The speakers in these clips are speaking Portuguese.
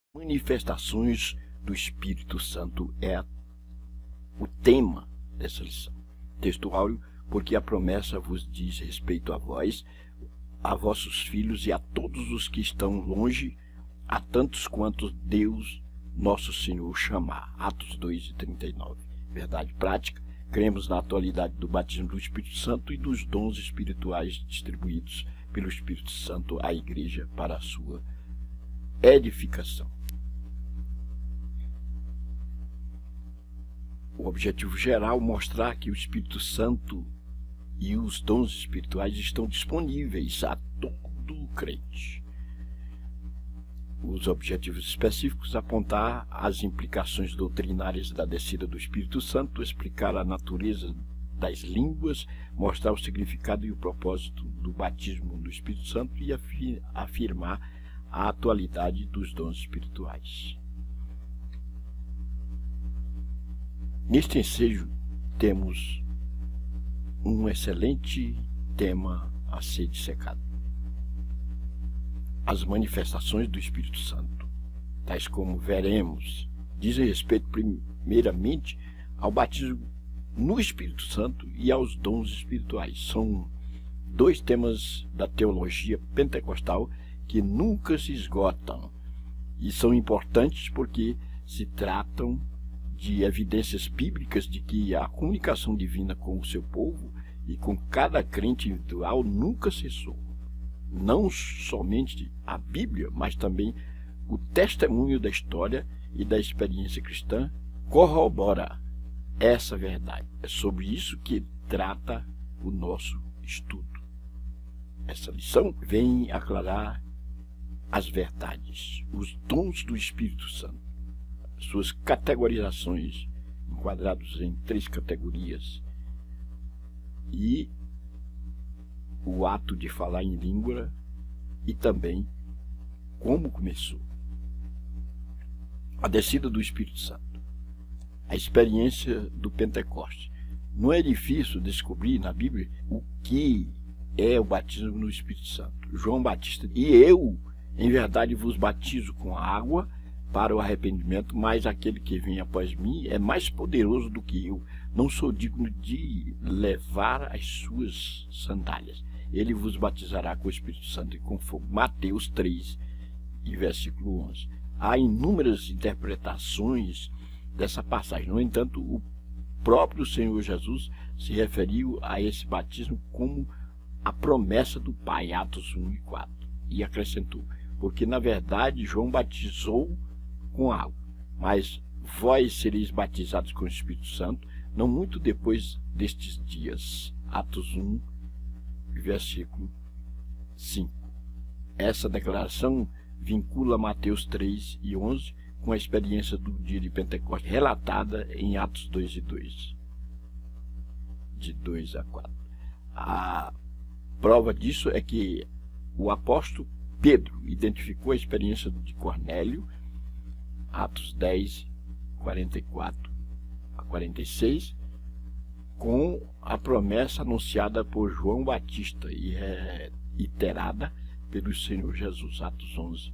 Manifestações do Espírito Santo é o tema dessa lição. Texto áureo, porque a promessa vos diz respeito a vós, a vossos filhos e a todos os que estão longe, a tantos quantos Deus, nosso Senhor, chamar. Atos 2:39. Verdade prática, cremos na atualidade do batismo do Espírito Santo e dos dons espirituais distribuídos pelo Espírito Santo à Igreja para a sua edificação. O objetivo geral é mostrar que o Espírito Santo e os dons espirituais estão disponíveis a todo crente. Os objetivos específicos: apontar as implicações doutrinárias da descida do Espírito Santo, explicar a natureza das línguas, mostrar o significado e o propósito do batismo do Espírito Santo e afirmar a atualidade dos dons espirituais. Neste ensejo temos um excelente tema a ser dissecado: as manifestações do Espírito Santo, tais como veremos, dizem respeito primeiramente ao batismo no Espírito Santo e aos dons espirituais. São dois temas da teologia pentecostal que nunca se esgotam e são importantes porque se tratam de evidências bíblicas de que a comunicação divina com o seu povo e com cada crente individual nunca cessou. Não somente a Bíblia, mas também o testemunho da história e da experiência cristã corrobora essa verdade. É sobre isso que trata o nosso estudo. Essa lição vem aclarar as verdades, os dons do Espírito Santo, suas categorizações, enquadrados em 3 categorias, e o ato de falar em língua, e também como começou. A descida do Espírito Santo, a experiência do Pentecostes. Não é difícil descobrir na Bíblia o que é o batismo no Espírito Santo. João Batista: e eu, em verdade, vos batizo com água para o arrependimento, mas aquele que vem após mim é mais poderoso do que eu. Não sou digno de levar as suas sandálias. Ele vos batizará com o Espírito Santo e com fogo. Mateus 3, e versículo 11. Há inúmeras interpretações dessa passagem. No entanto, o próprio Senhor Jesus se referiu a esse batismo como a promessa do Pai, Atos 1:4, e acrescentou: porque na verdade João batizou com água, mas vós sereis batizados com o Espírito Santo não muito depois destes dias. Atos 1, versículo 5. Essa declaração vincula Mateus 3:11 com a experiência do dia de Pentecostes relatada em Atos 2:2, de 2 a 4. A prova disso é que o apóstolo Pedro identificou a experiência de Cornélio, Atos 10, 44 a 46, com a promessa anunciada por João Batista e reiterada pelo Senhor Jesus, Atos 11,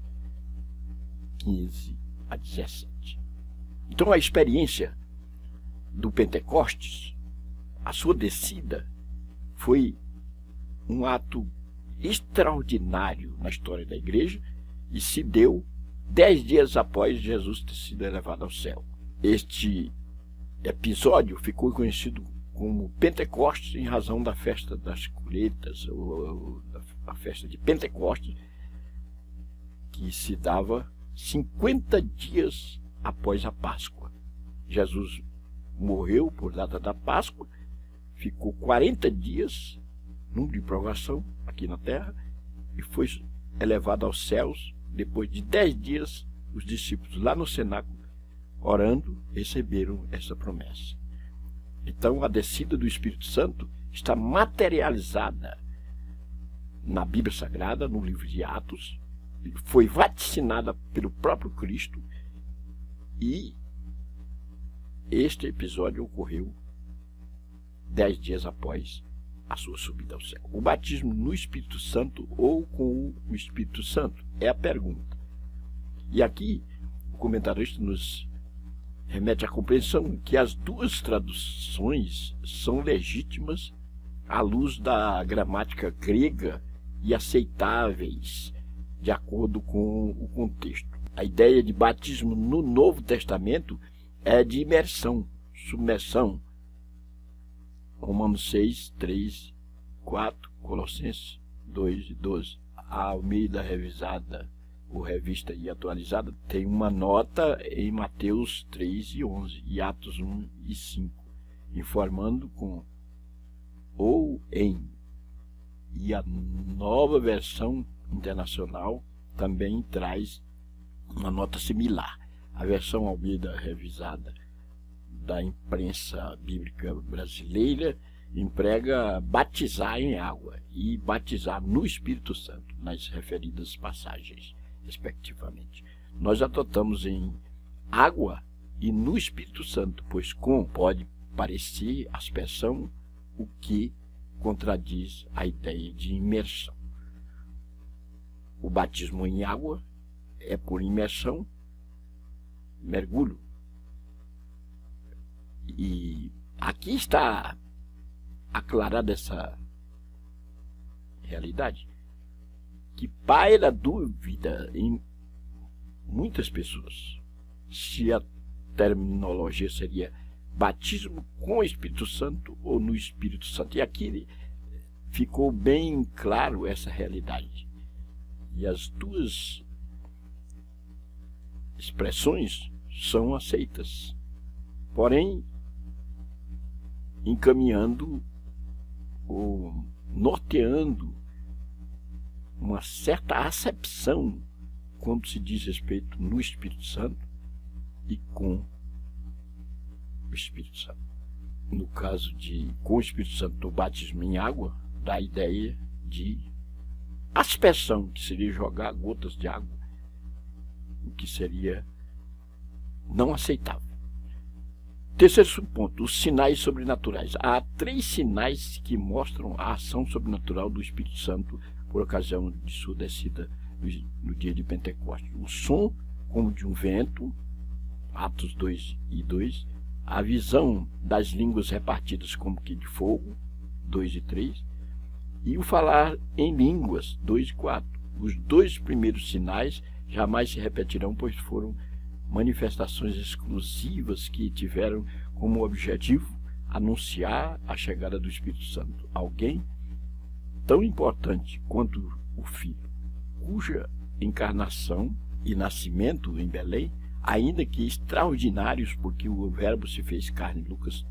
15 a 17. Então a experiência do Pentecostes, a sua descida, foi um ato extraordinário na história da igreja e se deu 10 dias após Jesus ter sido elevado ao céu. Este episódio ficou conhecido como Pentecostes em razão da festa das colheitas, ou a festa de Pentecostes, que se dava 50 dias após a Páscoa. Jesus morreu por data da Páscoa, ficou 40 dias, número de provação aqui na terra, e foi elevado aos céus. Depois de 10 dias, os discípulos lá no cenáculo, orando, receberam essa promessa. Então, a descida do Espírito Santo está materializada na Bíblia Sagrada, no livro de Atos, foi vaticinada pelo próprio Cristo, e este episódio ocorreu 10 dias após a sua subida ao céu. O batismo no Espírito Santo ou com o Espírito Santo é a pergunta. E aqui o comentarista nos remete à compreensão que as duas traduções são legítimas à luz da gramática grega e aceitáveis de acordo com o contexto. A ideia de batismo no Novo Testamento é de imersão, submersão. Romanos 6, 3, 4, Colossenses 2 e 12. A Almeida revisada, ou revista e atualizada, tem uma nota em Mateus 3 e 11 e Atos 1 e 5, informando com ou em. E a nova versão internacional também traz uma nota similar. A versão Almeida revisada da imprensa bíblica brasileira emprega batizar em água e batizar no Espírito Santo nas referidas passagens, respectivamente. Nós adotamos em água e no Espírito Santo, pois com pode parecer a expressão o que contradiz a ideia de imersão. O batismo em água é por imersão, mergulho. E aqui está aclarada essa realidade que paira dúvida em muitas pessoas se a terminologia seria batismo com o Espírito Santo ou no Espírito Santo. E aqui ficou bem claro essa realidade. E as duas expressões são aceitas, porém encaminhando ou norteando uma certa acepção quando se diz respeito no Espírito Santo e com o Espírito Santo. No caso de com o Espírito Santo, o batismo em água dá a ideia de aspersão, que seria jogar gotas de água, o que seria não aceitável. Terceiro subponto, os sinais sobrenaturais. Há 3 sinais que mostram a ação sobrenatural do Espírito Santo por ocasião de sua descida no dia de Pentecostes. O som como de um vento, Atos 2 e 2. A visão das línguas repartidas como que de fogo, 2 e 3. E o falar em línguas, 2 e 4. Os 2 primeiros sinais jamais se repetirão, pois foram manifestações exclusivas que tiveram como objetivo anunciar a chegada do Espírito Santo. Alguém tão importante quanto o Filho, cuja encarnação e nascimento em Belém, ainda que extraordinários, porque o Verbo se fez carne, Lucas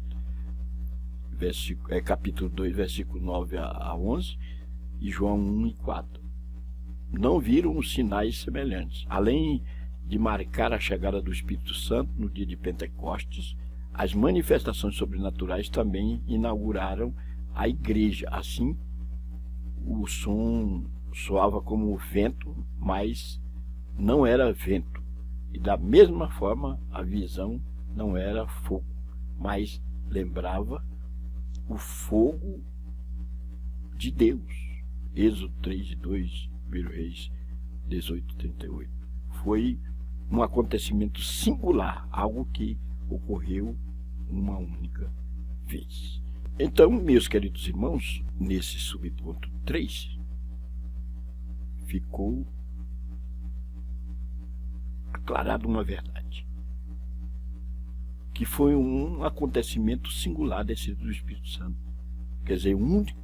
capítulo 2, versículo 9 a 11, e João 1 e 4. Não viram os sinais semelhantes. Além de marcar a chegada do Espírito Santo no dia de Pentecostes, as manifestações sobrenaturais também inauguraram a igreja. Assim, o som soava como vento, mas não era vento. E da mesma forma, a visão não era fogo, mas lembrava o fogo de Deus. Êxodo 3 e 2, 1 Reis 18, 38. Foi um acontecimento singular, algo que ocorreu uma única vez. Então, meus queridos irmãos, nesse subponto 3, ficou aclarada uma verdade, que foi um acontecimento singular descido do Espírito Santo, quer dizer, único,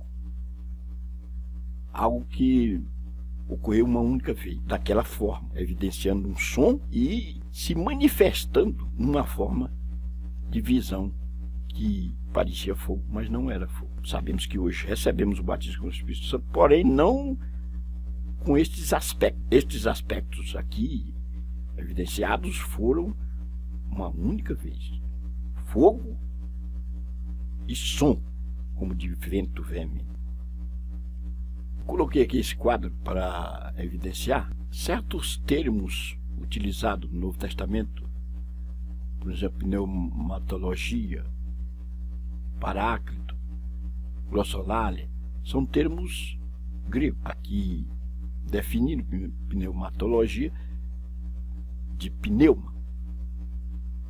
algo que ocorreu uma única vez, daquela forma, evidenciando um som e se manifestando numa forma de visão que parecia fogo, mas não era fogo. Sabemos que hoje recebemos o batismo com o Espírito Santo, porém não com estes aspectos. Estes aspectos aqui evidenciados foram uma única vez. Fogo e som, como de vento veemente. Coloquei aqui esse quadro para evidenciar certos termos utilizados no Novo Testamento, por exemplo, pneumatologia, paráclito, glossolalia, são termos gregos. Aqui definindo pneumatologia de pneuma,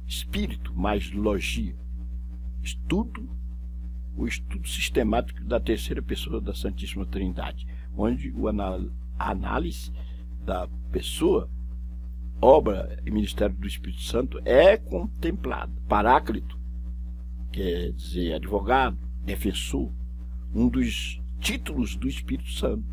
espírito mais logia. O estudo sistemático da terceira pessoa da Santíssima Trindade, onde a análise da pessoa, obra e ministério do Espírito Santo é contemplada. Paráclito, quer dizer advogado, defensor, um dos títulos do Espírito Santo.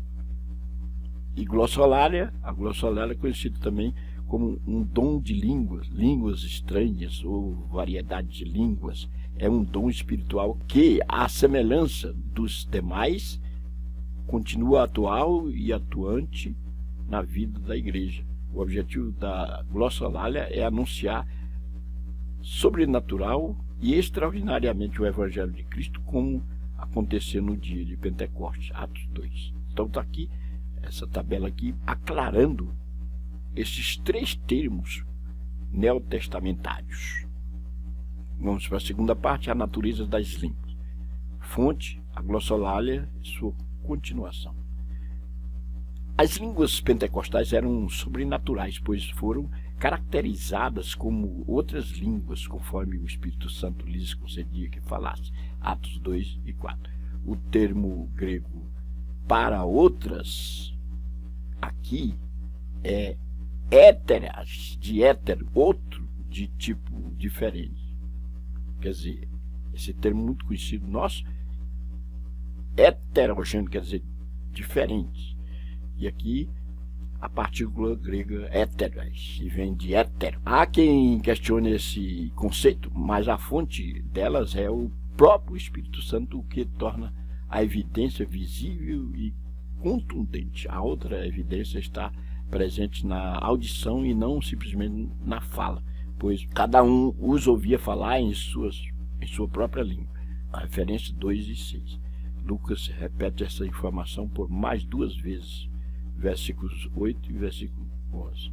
E glossolalia, a glossolalia é conhecida também como um dom de línguas estranhas ou variedade de línguas. É um dom espiritual que, à semelhança dos demais, continua atual e atuante na vida da igreja. O objetivo da glossolalia é anunciar sobrenatural e extraordinariamente o Evangelho de Cristo, como aconteceu no dia de Pentecostes, Atos 2. Então está aqui, essa tabela aqui, aclarando esses três termos neotestamentários. Vamos para a segunda parte, a natureza das línguas. Fonte, a glossolalia e sua continuação. As línguas pentecostais eram sobrenaturais, pois foram caracterizadas como outras línguas, conforme o Espírito Santo lhes concedia que falasse. Atos 2 e 4. O termo grego para outras, aqui, é éteras, de éter, outro, de tipo diferente. Quer dizer, esse termo muito conhecido nosso, heterogêneo, quer dizer, diferente. E aqui a partícula grega éteras, e vem de éter. Há quem questione esse conceito, mas a fonte delas é o próprio Espírito Santo, o que torna a evidência visível e contundente. A outra evidência está presente na audição e não simplesmente na fala, pois cada um os ouvia falar em sua própria língua. A referência 2 e 6. Lucas repete essa informação por mais duas vezes, versículos 8 e versículo 11.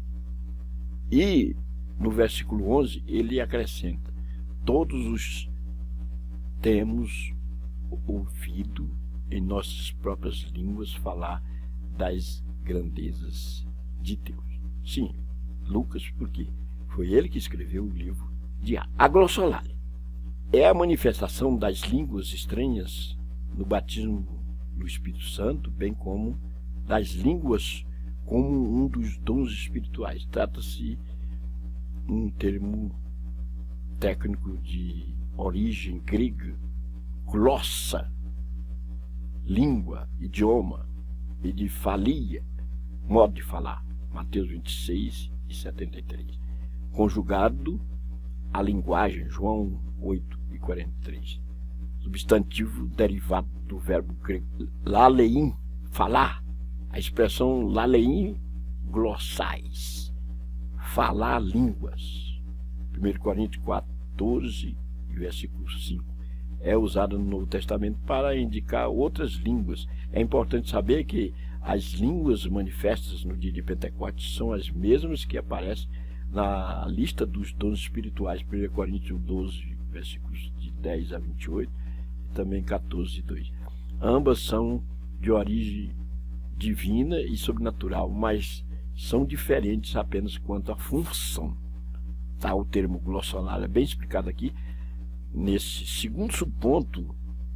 E no versículo 11 ele acrescenta: todos os temos ouvido em nossas próprias línguas falar das grandezas de Deus. Sim, Lucas, porque foi ele que escreveu o livro de Atos. A glossolalia é a manifestação das línguas estranhas no batismo do Espírito Santo, bem como das línguas como um dos dons espirituais. Trata-se de um termo técnico de origem grega, glossa, língua, idioma, e de falia, modo de falar. Mateus 26 e 73. Conjugado a linguagem, João 8 e 43. Substantivo derivado do verbo grego lalein, falar. A expressão lalein glossais, falar línguas. 1 Coríntios 14, versículo 5. É usada no Novo Testamento para indicar outras línguas. É importante saber que as línguas manifestas no dia de Pentecostes são as mesmas que aparecem na lista dos dons espirituais, 1 Coríntios 12, versículos de 10 a 28, e também 14 e 2. Ambas são de origem divina e sobrenatural, mas são diferentes apenas quanto à função. Tá, o termo glossolalia é bem explicado aqui, nesse segundo subponto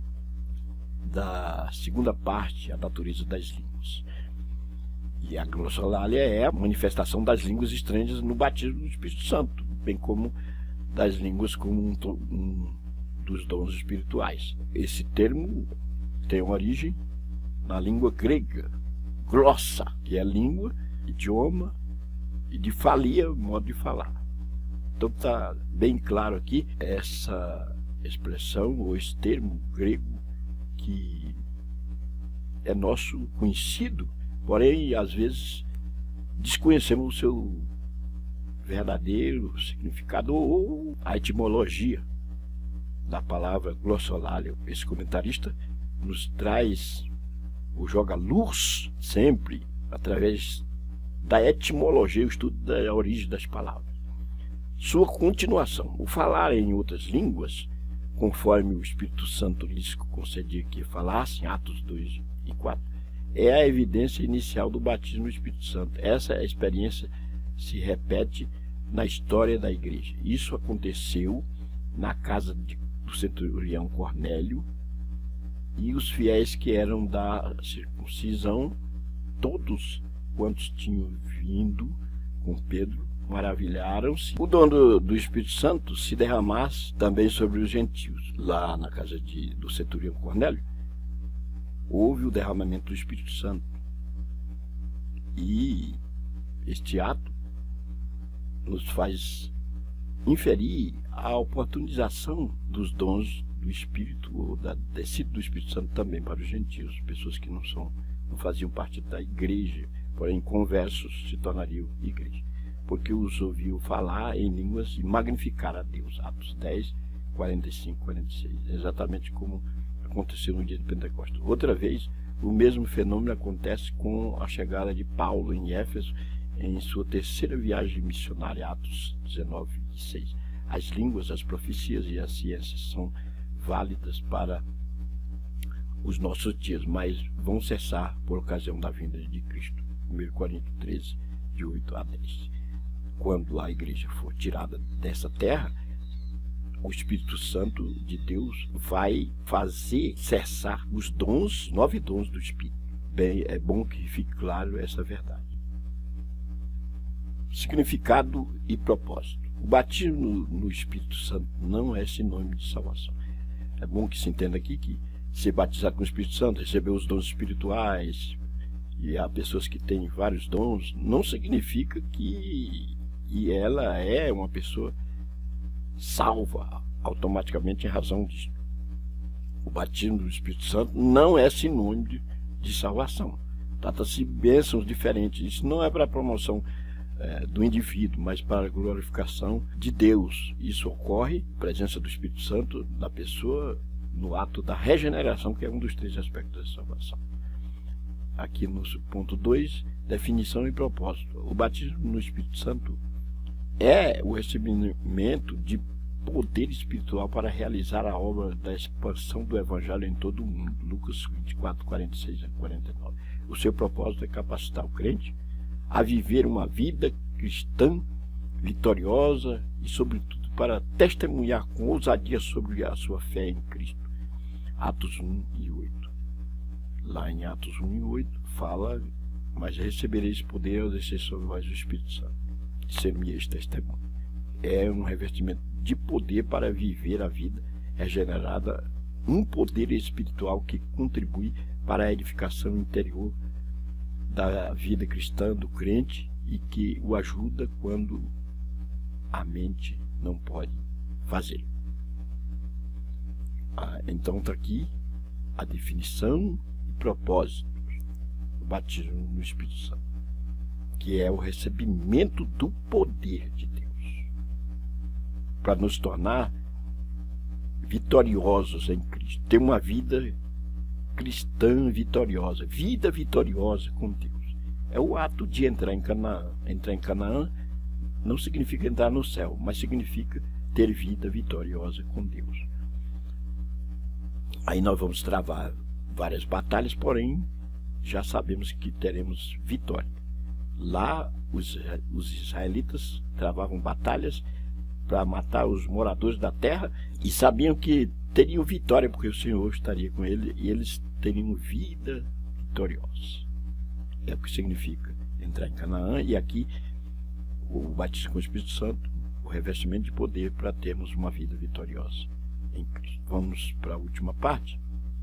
da segunda parte, a natureza das línguas. E a glossolalia é a manifestação das línguas estranhas no batismo do Espírito Santo, bem como das línguas como um dos dons espirituais. Esse termo tem origem na língua grega, glossa, que é língua, idioma, e de falia, modo de falar. Então está bem claro aqui essa expressão, ou esse termo grego, que é nosso conhecido, porém, às vezes, desconhecemos o seu verdadeiro significado ou a etimologia da palavra glossolalia. Esse comentarista nos traz, ou joga luz sempre, através da etimologia, o estudo da origem das palavras. Sua continuação, o falar em outras línguas, conforme o Espírito Santo lhes concedia que falassem, Atos 2 e 4, é a evidência inicial do batismo no Espírito Santo. Essa experiência se repete na história da igreja. Isso aconteceu na casa do centurião Cornélio, e os fiéis que eram da circuncisão, todos quantos tinham vindo com Pedro, maravilharam-se. O dom do Espírito Santo se derramasse também sobre os gentios. Lá na casa do centurião Cornélio, houve o derramamento do Espírito Santo. E este ato nos faz inferir a oportunização dos dons do Espírito, ou da descida do Espírito Santo também para os gentios, pessoas que não faziam parte da igreja, porém conversos se tornariam igreja, porque os ouviu falar em línguas e magnificar a Deus. Atos 10, 45, 46, exatamente como aconteceu no dia de Pentecostes. Outra vez, o mesmo fenômeno acontece com a chegada de Paulo em Éfeso, em sua terceira viagem missionária, Atos 19 e 6. As línguas, as profecias e as ciências são válidas para os nossos dias, mas vão cessar por ocasião da vinda de Cristo. 1 Coríntios 13, de 8 a 10. Quando a igreja for tirada dessa terra, o Espírito Santo de Deus vai fazer cessar os dons, 9 dons do Espírito. Bem, é bom que fique claro essa verdade. Significado e propósito. O batismo no Espírito Santo não é sinônimo de salvação. É bom que se entenda aqui que ser batizado com o Espírito Santo, receber os dons espirituais, e há pessoas que têm vários dons, não significa que ela é uma pessoa salva automaticamente em razão disso. O batismo do Espírito Santo não é sinônimo de salvação. Trata-se de bênçãos diferentes. Isso não é para a promoção do indivíduo, mas para a glorificação de Deus. Isso ocorre, a presença do Espírito Santo na pessoa, no ato da regeneração, que é um dos 3 aspectos da salvação. Aqui no ponto 2, definição e propósito. O batismo no Espírito Santo é o recebimento de poder espiritual para realizar a obra da expansão do Evangelho em todo o mundo. Lucas 24, 46 a 49. O seu propósito é capacitar o crente a viver uma vida cristã vitoriosa e, sobretudo, para testemunhar com ousadia sobre a sua fé em Cristo. Atos 1 e 8. Lá em Atos 1 e 8 fala: mas recebereis poder ao descer sobre vós o Espírito Santo, e ser-me-eis testemunho. É um revestimento de poder para viver a vida regenerada, um poder espiritual que contribui para a edificação interior da vida cristã do crente e que o ajuda quando a mente não pode fazer. Então está aqui a definição e propósito do batismo no Espírito Santo, que é o recebimento do poder de Deus para nos tornar vitoriosos em Cristo, ter uma vida cristã vitoriosa, vida vitoriosa com Deus. É o ato de entrar em Canaã. Entrar em Canaã não significa entrar no céu, mas significa ter vida vitoriosa com Deus. Aí nós vamos travar várias batalhas, porém já sabemos que teremos vitória. Lá os israelitas travavam batalhas para matar os moradores da terra e sabiam que teriam vitória, porque o Senhor estaria com eles e eles teriam vida vitoriosa. É o que significa entrar em Canaã, e aqui o batismo com o Espírito Santo, o revestimento de poder para termos uma vida vitoriosa em Cristo. Vamos para a última parte,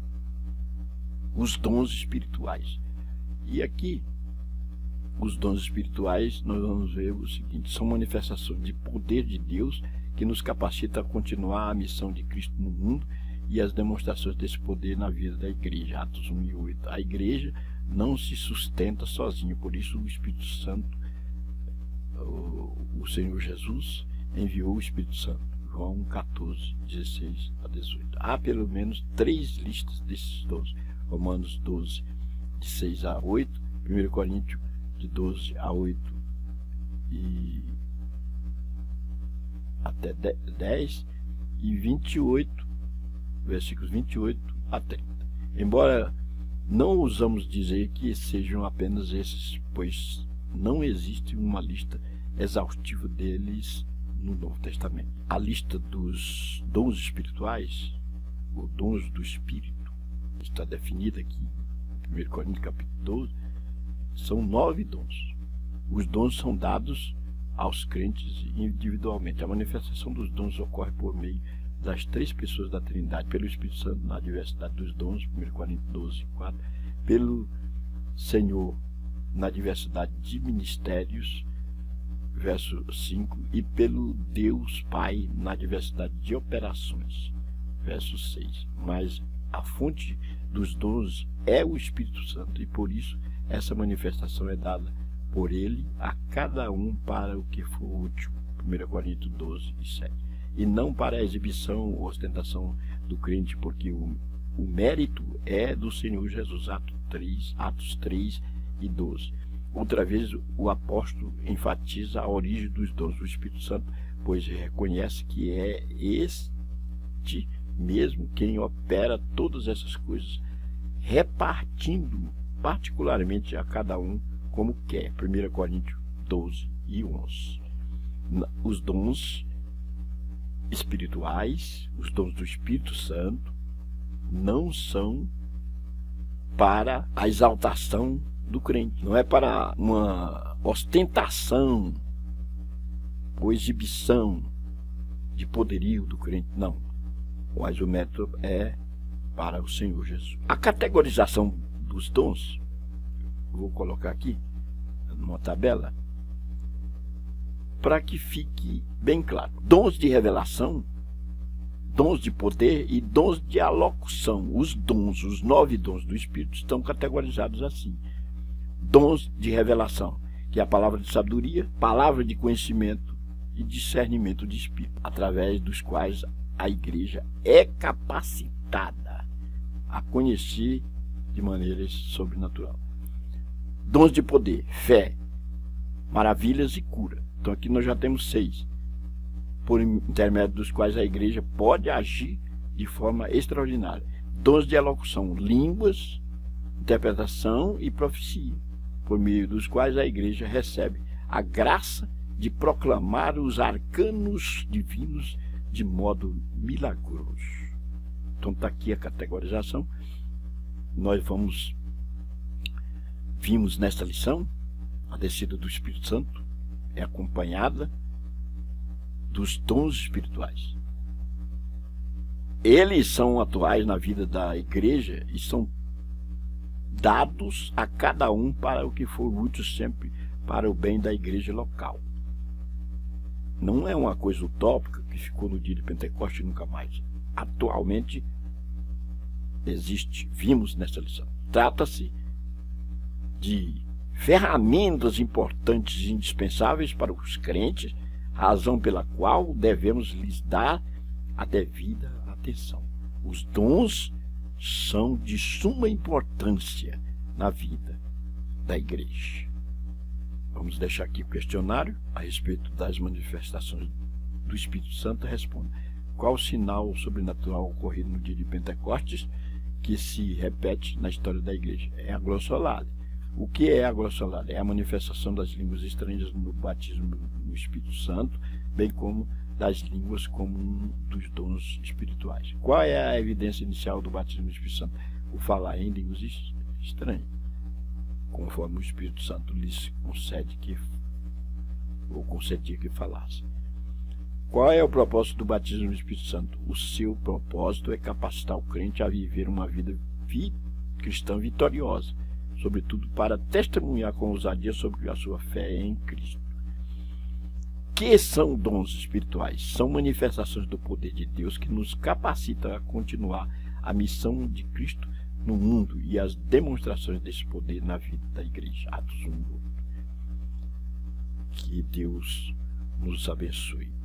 os dons espirituais. E aqui, os dons espirituais, nós vamos ver o seguinte: são manifestações de poder de Deus que nos capacita a continuar a missão de Cristo no mundo e as demonstrações desse poder na vida da igreja. Atos 1 e 8. A igreja não se sustenta sozinha, por isso o Espírito Santo, o Senhor Jesus enviou o Espírito Santo. João 14, 16 a 18. Há pelo menos 3 listas desses dons. Romanos 12, de 6 a 8, 1 Coríntios de 12 a 8 e até 10, e 28, versículos 28 a 30. Embora não ousamos dizer que sejam apenas esses, pois não existe uma lista exaustivo deles no Novo Testamento. A lista dos dons espirituais, ou dons do Espírito, está definida aqui em 1 Coríntios capítulo 12, são 9 dons. Os dons são dados aos crentes individualmente. A manifestação dos dons ocorre por meio das 3 pessoas da Trindade, pelo Espírito Santo na diversidade dos dons, 1 Coríntios 12, 4, pelo Senhor na diversidade de ministérios, verso 5, e pelo Deus Pai na diversidade de operações, verso 6. Mas a fonte dos dons é o Espírito Santo, e por isso essa manifestação é dada por ele a cada um para o que for útil, 1 Coríntios 12 e 7. E não para a exibição ou ostentação do crente, porque o mérito é do Senhor Jesus, Atos 3 e 12. Outra vez o apóstolo enfatiza a origem dos dons do Espírito Santo, pois reconhece que é este mesmo quem opera todas essas coisas, repartindo particularmente a cada um como quer. 1 Coríntios 12 e 11. Os dons espirituais, os dons do Espírito Santo, não são para a exaltação do crente, não é para uma ostentação ou exibição de poderio do crente, não. Mas o método é para o Senhor Jesus. A categorização dos dons, vou colocar aqui numa tabela, para que fique bem claro. Dons de revelação, dons de poder e dons de alocução. Os dons, os 9 dons do Espírito estão categorizados assim. Dons de revelação, que é a palavra de sabedoria, palavra de conhecimento e discernimento de espírito, através dos quais a igreja é capacitada a conhecer de maneira sobrenatural. Dons de poder, fé, maravilhas e cura. Então aqui nós já temos 6, por intermédio dos quais a igreja pode agir de forma extraordinária. Dons de elocução, línguas, interpretação e profecia, por meio dos quais a igreja recebe a graça de proclamar os arcanos divinos de modo milagroso. Então está aqui a categorização. Nós vimos nesta lição, a descida do Espírito Santo é acompanhada dos dons espirituais. Eles são atuais na vida da igreja e são dados a cada um para o que for útil, sempre para o bem da igreja local. Não é uma coisa utópica que ficou no dia de Pentecostes e nunca mais. Atualmente existe, vimos nessa lição. Trata-se de ferramentas importantes e indispensáveis para os crentes, razão pela qual devemos lhes dar a devida atenção. Os dons são de suma importância na vida da igreja. Vamos deixar aqui o questionário a respeito das manifestações do Espírito Santo. Responda: qual o sinal sobrenatural ocorrido no dia de Pentecostes que se repete na história da igreja? É a glossolada. O que é a glossolada? É a manifestação das línguas estranhas no batismo no Espírito Santo, bem como das línguas como um dos dons espirituais. Qual é a evidência inicial do batismo no Espírito Santo? O falar em línguas estranhas, conforme o Espírito Santo lhes concedia que falasse. Qual é o propósito do batismo no Espírito Santo? O seu propósito é capacitar o crente a viver uma vida cristã vitoriosa, sobretudo para testemunhar com ousadia sobre a sua fé em Cristo. Que são dons espirituais? São manifestações do poder de Deus que nos capacitam a continuar a missão de Cristo no mundo e as demonstrações desse poder na vida da igreja. Atos 1. Que Deus nos abençoe.